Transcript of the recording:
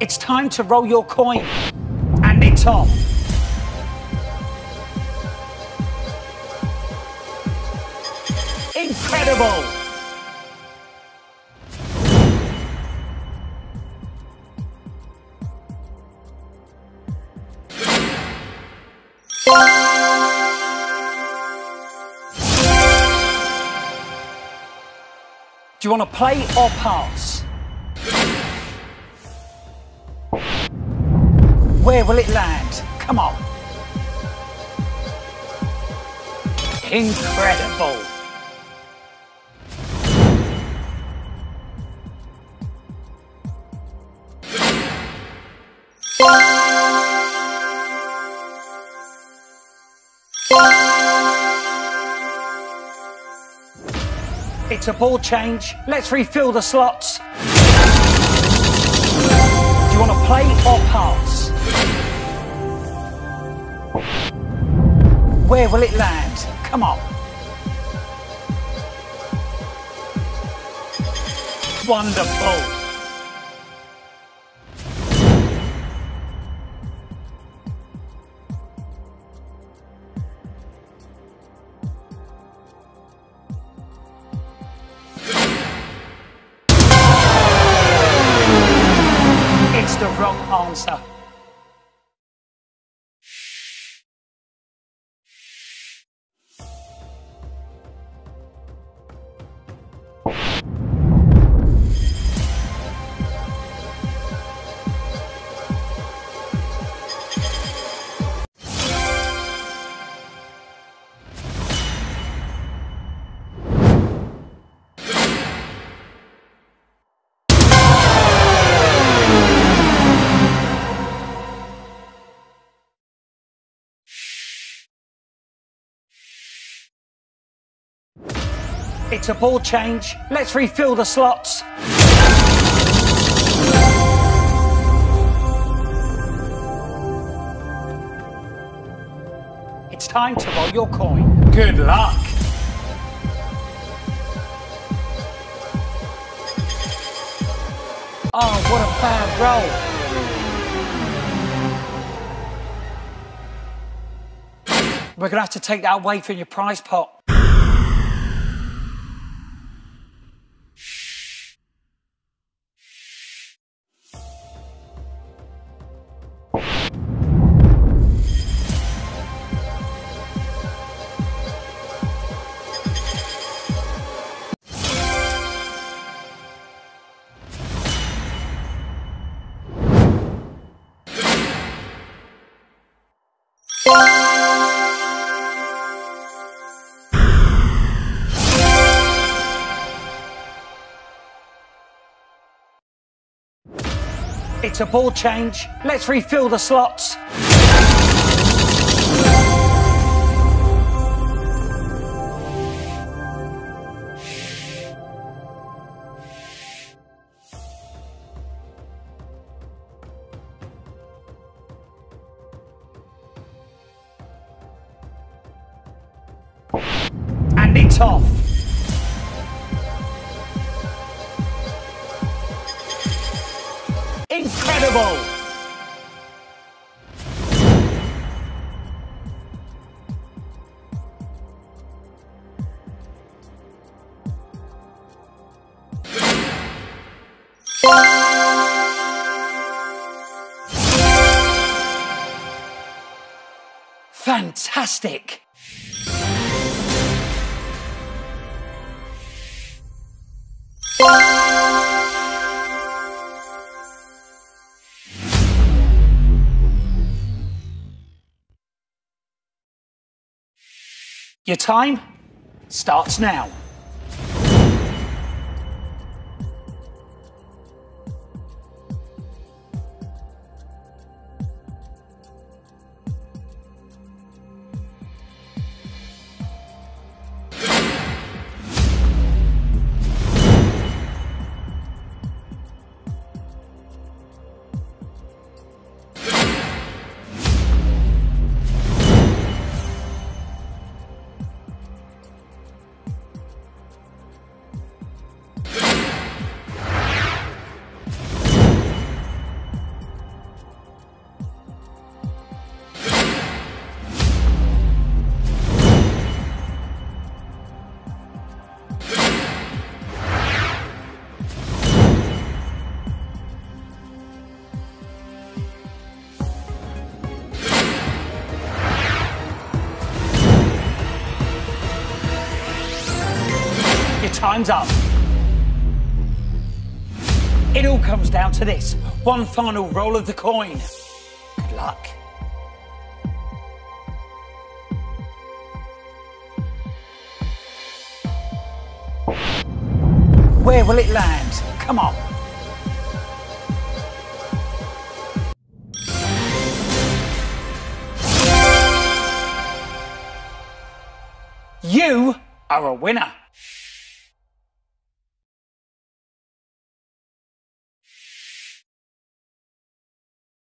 It's time to roll your coin. And it's off. Incredible! Do you want to play or pass? Where will it land? Come on. Incredible. It's a ball change. Let's refill the slots. Do you want to play or pass? Where will it land? Come on. Wonderful. It's the wrong answer. It's a ball change. Let's refill the slots. It's time to roll your coin. Good luck. Oh, what a bad roll. We're going to have to take that away from your prize pot. It's a ball change. Let's refill the slots. And it's off. Incredible! Fantastic! Your time starts now. time's up. It all comes down to this. One final roll of the coin. Good luck. Where will it land? Come on. You are a winner.